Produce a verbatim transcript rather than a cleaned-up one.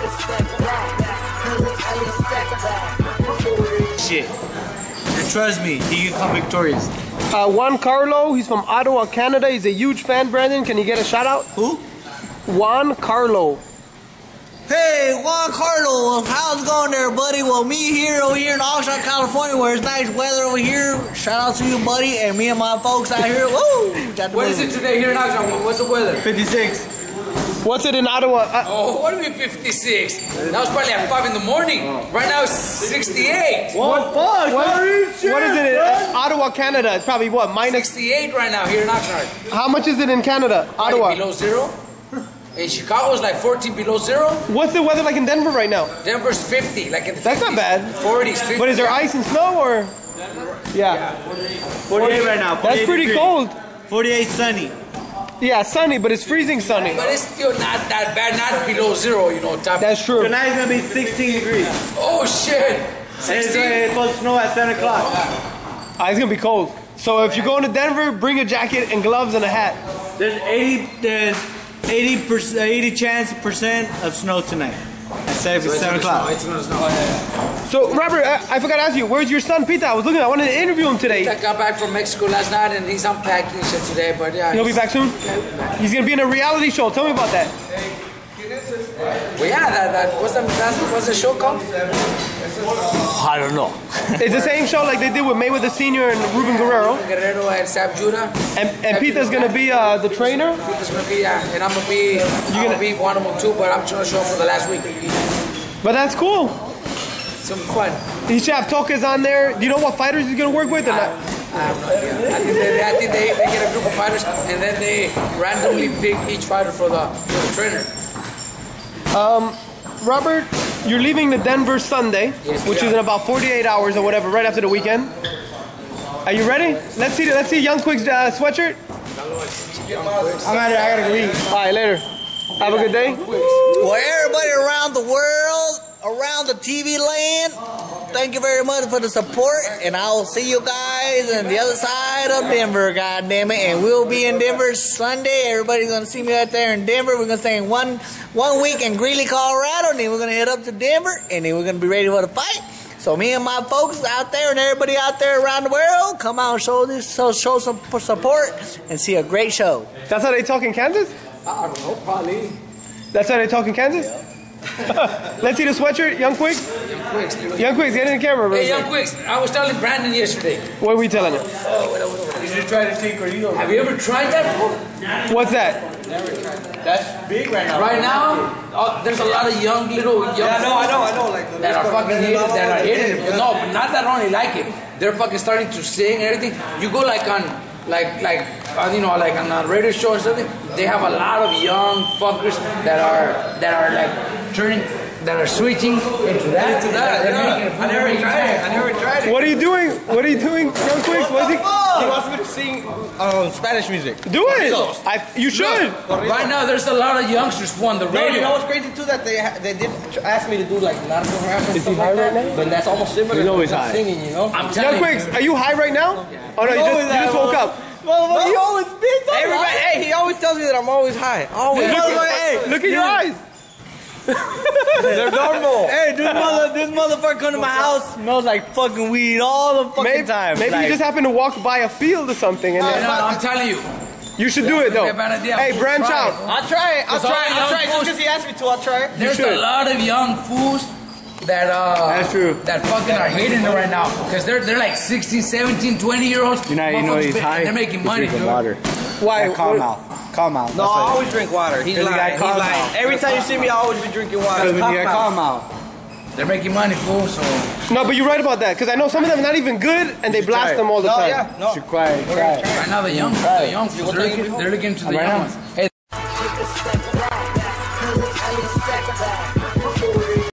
Shit. And trust me, he can come victorious. Uh, Juan Carlo, he's from Ottawa, Canada. He's a huge fan, Brandon. Can you get a shout out? Who? Juan Carlo. Hey, Juan Carlo, how's it going there, buddy? Well, me here over here in Oxnard, California, where it's nice weather over here. Shout out to you, buddy, and me and my folks out here. Woo! What is it today here in Oxnard? What's the weather? fifty-six. What's it in Ottawa? Uh, Oh, what do you mean fifty-six? That was probably at five in the morning. Right now it's sixty-eight. What? Fuck? what, what is it in uh, Ottawa, Canada? It's probably what, minus? sixty-eight right now here in Oxnard. How much is it in Canada, Probably Ottawa? below zero. In Chicago it's like fourteen below zero. What's the weather like in Denver right now? Denver's fifty, like in the That's not bad. forties, fifties. But is there ice and snow or? Yeah. forty-eight right now. That's pretty degrees. cold. forty-eight sunny. Yeah, sunny, but it's freezing sunny. But it's still not that bad, not below zero, you know. Top. That's true. Tonight's gonna be sixteen degrees. Oh shit! And it's gonna, sixteen. it's supposed to snow at seven o'clock. Ah, it's gonna be cold. So if you're going to Denver, bring a jacket and gloves and a hat. There's eighty, there's eighty percent, eighty chance percent of snow tonight. At seven, seven o'clock. It's gonna snow. So Robert, I, I forgot to ask you, where's your son Pita? I was looking, I wanted to interview him today. I got back from Mexico last night and he's unpacking shit today, but yeah. He'll be back soon? He's gonna be in a reality show. Tell me about that. Well, yeah, that, that what's the that's, what's the show called? I don't know. It's the same show like they did with Mayweather Senior and Ruben Guerrero. Guerrero and Sab Judah. And, and Pita's gonna be uh, the trainer. Pita's gonna be, yeah, and I'm gonna be, I'm gonna be one of them too, but I'm trying to show up for the last week. But that's cool. Some fun. He should have Tokas on there. Do you know what fighters he's gonna work with or not? I have no idea. I think, they, I think they, they get a group of fighters and then they randomly pick each fighter for the, for the trainer. Um, Robert, you're leaving to Denver Sunday, Yes, which we is are. in about forty-eight hours or whatever, right after the weekend. Are you ready? Let's see. Let's see Young Quick's uh, sweatshirt. I'm out here, I gotta leave. All right, later. Have a good day. Well, everybody around the world, around the T V land, thank you very much for the support, and I will see you guys on the other side of Denver, God damn it. And we'll be in Denver Sunday. Everybody's gonna see me out there in Denver. We're gonna stay in one one week in Greeley, Colorado, and then we're gonna head up to Denver, and then we're gonna be ready for the fight. So me and my folks out there and everybody out there around the world, come out and show this, show, show some support and see a great show. That's how they talk in Kansas? I don't know, probably. That's how they talk in Kansas? Let's see the sweatshirt, Young Quick. Young Quicks. Young Quicks, get in the camera, bro. Hey, Young Quicks, I was telling Brandon yesterday. What are we telling him? You should try to take Corrido. Have you ever tried that before? What's that? That's big right now. Right now, oh, there's a lot of young little young Yeah, I know, I know, I know. Like that are fucking hitting, that are hitting it. No, but not that only like it. They're fucking starting to sing and everything. You go like on, like, like, uh, you know, like on a radio show or something. They have a lot of young fuckers that are, that are like turning, that are switching into that. Into that, yeah. I never tried it. I never tried it. What are you doing? What are you doing, Young Quicks? What's he? He wants me to sing um, Spanish music. Do it. I, you should. Right now, there's a lot of youngsters who on the No, radio. you know what's crazy too? That they ha they did ask me to do like narco rap and Is stuff he high like right that. now? But that's almost similar. He's always to high. singing, you know. I'm Young telling Quicks, you. are you high right now? Oh no, you just, you just woke up. Well, well, he always thinks I'm Everybody, high. Hey, he always tells me that I'm always high. Always. Look, Look, at, hey, look at your eyes. They're normal. Hey, this mother, this motherfucker come to my house, smells like fucking weed all the fucking Maybe, time. maybe like, you just happen to walk by a field or something, and No, then, no, I'm telling you. you should do it though. Yeah, bad idea. Hey, branch Try out. it. I'll try it. I'll Because all try it. the I'll young try it. Just fools- because he asked me to, I'll try it. There's should. a lot of young fools that uh That's true. that fucking are hating it right now because they're they're like sixteen, seventeen, twenty year olds. You know, you know he's Motherfuckers, high. and they're making money, dude. Water. Why? Calm what- out. Calm out. No, I always drink water. He's There's a guy lying. He's called lying. out. Every time you see me, I always be drinking water. When you get calm out. They're making money, fool. So No, but you're right about that because I know some of them are not even good, and they blast try them all the No, time. yeah, no. Should quiet. Quiet. right now the young the young fools they're looking, they're looking to the Right young now. ones. Hey,